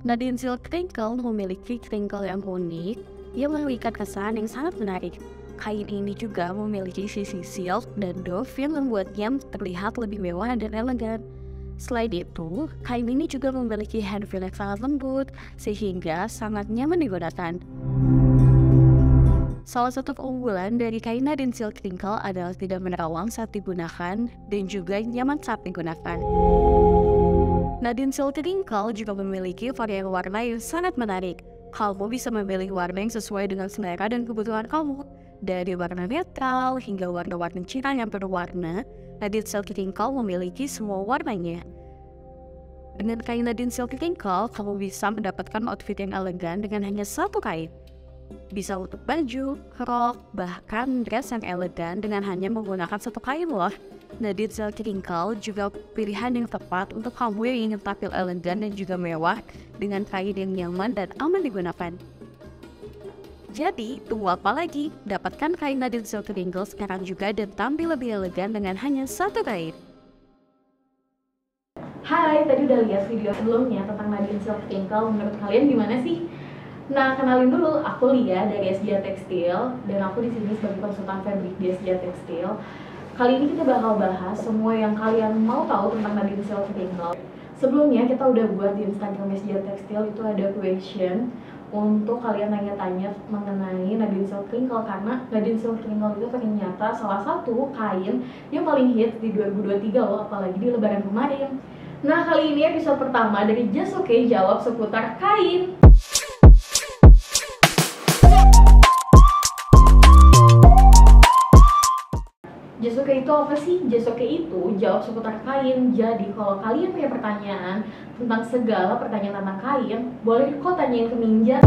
Nadine Silk Crinkle memiliki crinkle yang unik yang memberikan kesan yang sangat menarik. Kain ini juga memiliki sisi silk dan doff yang membuatnya terlihat lebih mewah dan elegan. Selain itu, kain ini juga memiliki hand feel yang sangat lembut sehingga sangat nyaman digunakan. Salah satu keunggulan dari kain Nadine Silk Crinkle adalah tidak menerawang saat digunakan dan juga nyaman saat digunakan. Nadine Silk Crinkle juga memiliki varian warna yang sangat menarik. Kamu bisa memilih warna yang sesuai dengan selera dan kebutuhan kamu. Dari warna netral hingga warna-warna cerah yang berwarna, Nadine Silk Crinkle memiliki semua warnanya. Dengan kain Nadine Silk Crinkle, kamu bisa mendapatkan outfit yang elegan dengan hanya satu kain. Bisa untuk baju, rok, bahkan dress yang elegan dengan hanya menggunakan satu kain loh. Nadine Silk Crinkle juga pilihan yang tepat untuk kamu yang ingin tampil elegan dan juga mewah dengan kain yang nyaman dan aman digunakan. Jadi, tunggu apa lagi? Dapatkan kain Nadine Silk Crinkle sekarang juga dan tampil lebih elegan dengan hanya satu kain. Hai, tadi udah lihat video sebelumnya tentang Nadine Silk Crinkle. Menurut kalian gimana sih? Nah, kenalin dulu, aku Lia dari SJ Tekstil dan aku di sini sebagai konsultan fabric di SJ Tekstil. Kali ini kita bakal bahas semua yang kalian mau tahu tentang Nadine Silk Crinkle. Sebelumnya kita udah buat di Instagram SJ Tekstil itu ada question untuk kalian tanya-tanya mengenai Nadine Silk Crinkle, karena Nadine Silk Crinkle itu ternyata salah satu kain yang paling hits di 2023 loh, apalagi di lebaran kemarin. Nah, kali ini episode pertama dari Just Okay jawab seputar kain. Just Okay itu apa sih? Just Okay itu jawab seputar kain. Jadi kalau kalian punya pertanyaan tentang segala pertanyaan tentang kain, boleh kok tanyain ke Minja.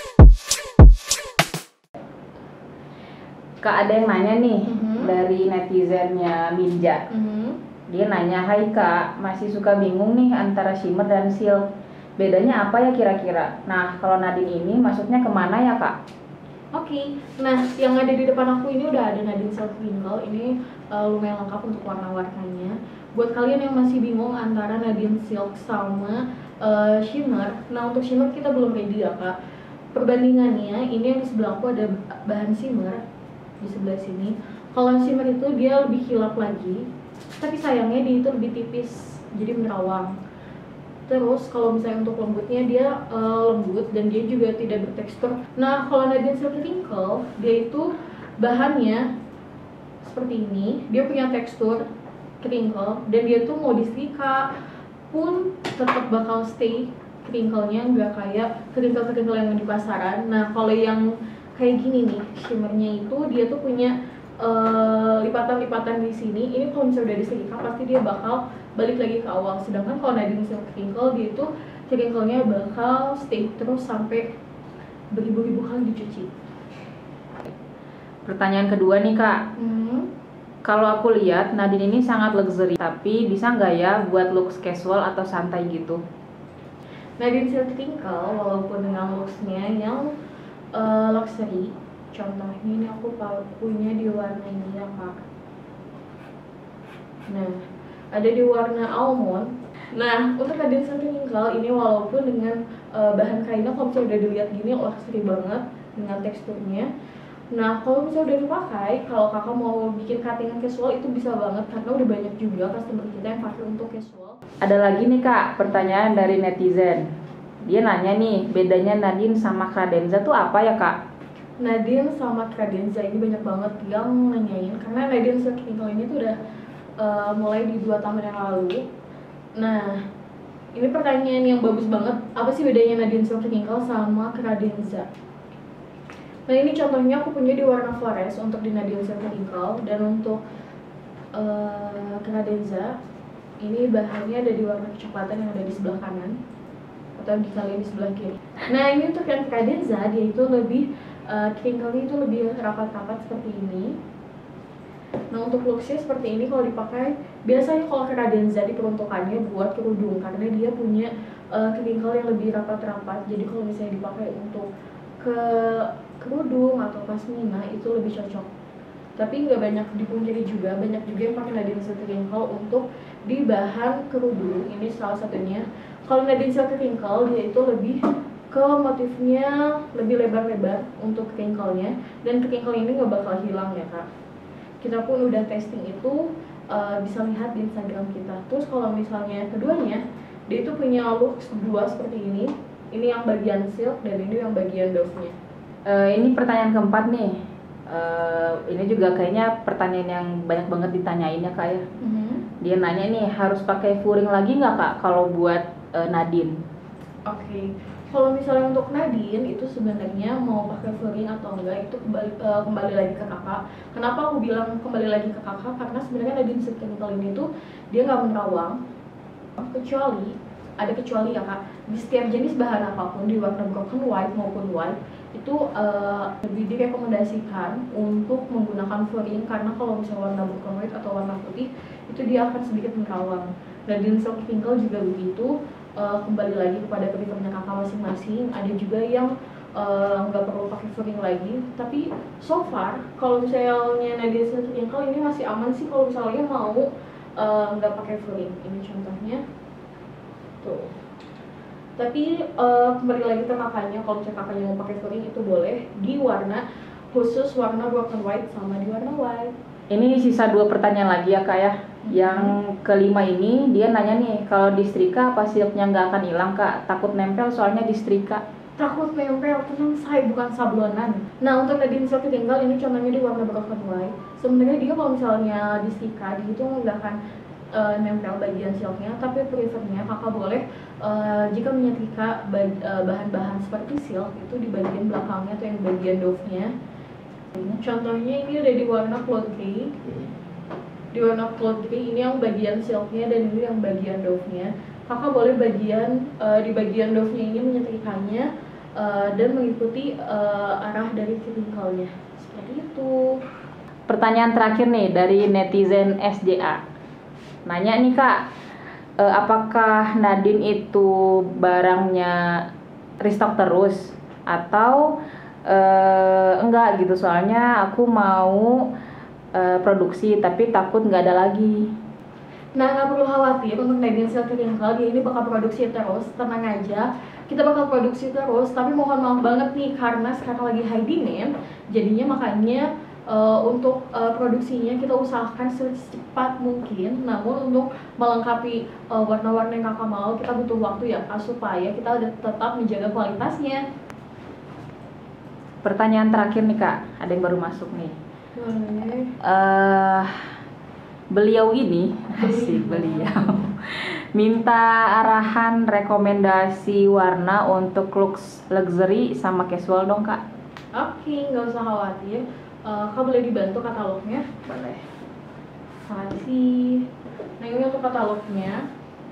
Kak, ada yang nanya nih dari netizennya Minja. Dia nanya, "Hai Kak, masih suka bingung nih antara shimmer dan silk. Bedanya apa ya kira-kira?" Nah, kalau Nadine ini maksudnya kemana ya Kak? Oke, nah yang ada di depan aku ini udah ada Nadine Silk Crinkle. Ini lumayan lengkap untuk warna-warnanya. Buat kalian yang masih bingung antara Nadine Silk sama shimmer, nah untuk shimmer kita belum ready ya Kak. Perbandingannya, ini yang di sebelah aku ada bahan shimmer di sebelah sini. Kalau shimmer itu dia lebih kilap lagi, tapi sayangnya dia itu lebih tipis, jadi menerawang. Terus kalau misalnya untuk lembutnya dia lembut dan dia juga tidak bertekstur. Nah, kalau Nadine Silk Crinkle dia itu bahannya seperti ini, dia punya tekstur crinkle dan dia tuh mau disetrika pun tetap bakal stay crinkle-nya, nggak kayak crinkle-crinkle yang di pasaran. Nah, kalau yang kayak gini nih, shimmernya itu dia tuh punya lipatan-lipatan di sini. Ini kalau misalnya udah disetrika pasti dia bakal balik lagi ke awal. Sedangkan kalau Nadine Silk Crinkle dia itu crinkle-nya bakal stay terus sampai beribu-ribu kali dicuci. Pertanyaan kedua nih Kak. Kalau aku lihat Nadine ini sangat luxury, tapi bisa nggak ya buat looks casual atau santai gitu? Nadine Silk Crinkle walaupun dengan looks-nya yang luxury, contohnya ini aku punya di warna ini ya Kak. Nah, ada di warna almond. Nah, untuk Nadine Silk Crinkle ini walaupun dengan bahan kainnya kalau misalnya udah dilihat gini luxury banget dengan teksturnya. Nah, kalau misalnya udah dipakai, kalau kakak mau bikin cuttingan casual itu bisa banget karena udah banyak juga customer kita yang pakai untuk casual. Ada lagi nih Kak, pertanyaan dari netizen. Dia nanya nih, bedanya Nadine sama Credenza tuh apa ya Kak? Nadine sama Credenza ini banyak banget yang nanyain karena Nadine Silk Crinkle ini tuh udah mulai di 2 tahun yang lalu. Nah, ini pertanyaan yang bagus banget. Apa sih bedanya Nadine Silk Crinkle sama Credenza? Nah, ini contohnya aku punya di warna forest untuk di Nadine Silk Crinkle, dan untuk Credenza ini bahannya ada di warna kecoklatan yang ada di sebelah kanan atau di kalian di sebelah kiri. Nah, ini untuk yang Credenza dia itu lebih crinkle-nya itu lebih rapat-rapat seperti ini. Nah, untuk looksnya seperti ini kalau dipakai, biasanya kalau Credenza diperuntukannya buat kerudung karena dia punya crinkle yang lebih rapat-rapat. Jadi kalau misalnya dipakai untuk ke kerudung atau pasmina itu lebih cocok. Tapi nggak banyak dipungkiri juga, banyak juga yang pakai Nadine Silk Crinkle untuk di bahan kerudung. Ini salah satunya. Kalau Nadine Silk Wrinkle dia itu lebih ke motifnya lebih lebar-lebar untuk wrinkle-nya, dan wrinkle ini nggak bakal hilang ya kak. Kita pun udah testing itu, bisa lihat di Instagram kita. Terus kalau misalnya keduanya, dia itu punya look dua seperti ini. Ini yang bagian silk dan ini yang bagian dove-nya. Ini pertanyaan keempat nih. Ini juga kayaknya pertanyaan yang banyak banget ditanyain ya kak ya. Dia nanya nih, harus pakai furing lagi nggak kak kalau buat Nadine? Oke. Kalau misalnya untuk Nadine itu sebenarnya mau pakai furing atau enggak itu kembali lagi ke kakak. Kenapa aku bilang kembali lagi ke kakak? Karena sebenarnya Nadine Silk Wrinkle ini tuh dia nggak menerawang, kecuali ya kak, di setiap jenis bahan apapun di warna broken white maupun white itu lebih direkomendasikan untuk menggunakan furing, karena kalau misalnya warna broken white atau warna putih itu dia akan sedikit menerawang. Nadine Silk Wrinkle juga begitu. Kembali lagi kepada preferensinya kakak masing-masing. Ada juga yang nggak perlu pakai furing lagi, tapi so far kalau misalnya Nadine Silk Wrinkle ini masih aman sih kalau misalnya mau nggak pakai furing. Ini contohnya tuh. Tapi kembali lagi ke kakaknya, kalau misalnya kakaknya mau pakai furing itu boleh di warna khusus warna broken white sama di warna white. Ini sisa 2 pertanyaan lagi ya kak ya. Yang kelima ini dia nanya nih, kalau disetrika apa silknya nggak akan hilang kak? Takut nempel soalnya disetrika. Takut nempel, tenang say, bukan sablonan. Nah untuk Nadine Silk Wrinkle ini contohnya di warna broken white. Sebenarnya dia kalau misalnya disetrika di itu nggak akan nempel bagian silknya, tapi prefernya kakak boleh jika menyetrika bahan-bahan seperti silk itu di bagian belakangnya atau yang bagian dove-nya. Contohnya ini udah di warna cloud grey. Di warna cloud grey ini yang bagian silknya dan ini yang bagian dove-nya. Kakak boleh di bagian dove-nya ini menyetrikanya dan mengikuti arah dari wrinkle-nya. Seperti itu. Pertanyaan terakhir nih dari netizen SJA. Nanya nih kak, apakah Nadine itu barangnya restock terus atau enggak gitu, soalnya aku mau produksi tapi takut nggak ada lagi. Nah nggak perlu khawatir untuk Nadine Silk Wrinkle, dia ini bakal produksi terus, tenang aja. Kita bakal produksi terus, tapi mohon maaf banget nih karena sekarang lagi high demand, jadinya makanya untuk produksinya kita usahakan secepat mungkin. Namun untuk melengkapi warna-warna yang kakak mau, kita butuh waktu ya kak, supaya kita udah tetap menjaga kualitasnya. Pertanyaan terakhir nih kak, ada yang baru masuk nih. Boleh. Beliau ini beliau minta arahan rekomendasi warna untuk looks luxury sama casual dong kak. Oke, nggak usah khawatir. Kak boleh dibantu katalognya? Boleh. Makasih. Nah ini untuk katalognya.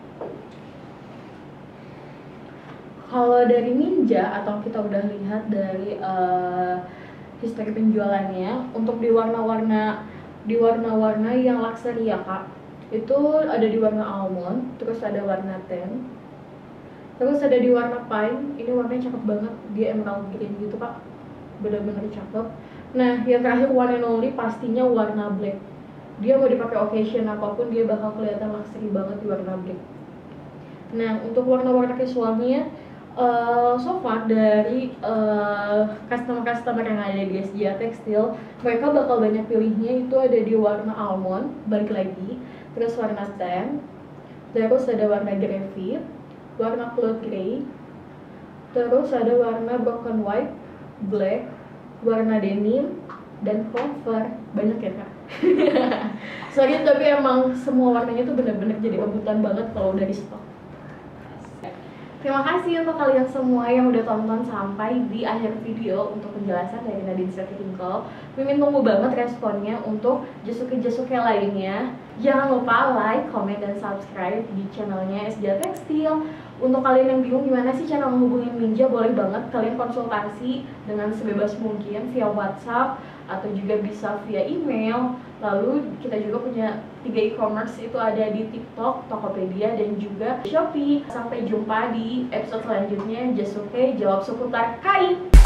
Kalau dari Ninja atau kita udah lihat dari history penjualannya, untuk di warna-warna yang luxury ya kak, itu ada di warna almond, terus ada warna tan, terus ada di warna pine. Ini warnanya cakep banget, dia emerald green gitu kak, bener-bener cakep. Nah yang terakhir one and only pastinya warna black. Dia mau dipakai occasion apapun dia bakal kelihatan luxury banget di warna black. Nah untuk warna-warna casualnya, so far dari customer-customer yang ada di SJA Tekstil, mereka bakal banyak pilihnya itu ada di warna almond, balik lagi, terus warna tan, terus ada warna graphite, warna cloud grey, terus ada warna broken white, black, warna denim, dan clover. Banyak ya kak. Sorry tapi emang semua warnanya tuh bener-bener jadi rebutan banget kalau udah di stok. Terima kasih untuk kalian semua yang udah tonton sampai di akhir video untuk penjelasan dari Nadine Silk Wrinkle. Mimin tunggu banget responnya untuk jasuke-jasuke lainnya. Jangan lupa like, comment, dan subscribe di channelnya SJA Tekstil. Untuk kalian yang bingung gimana sih cara menghubungi Ninja, boleh banget kalian konsultasi dengan sebebas mungkin via WhatsApp atau juga bisa via email. Lalu kita juga punya 3 e-commerce, itu ada di TikTok, Tokopedia, dan juga Shopee. Sampai jumpa di episode selanjutnya. Jasuke jawab seputar KAI.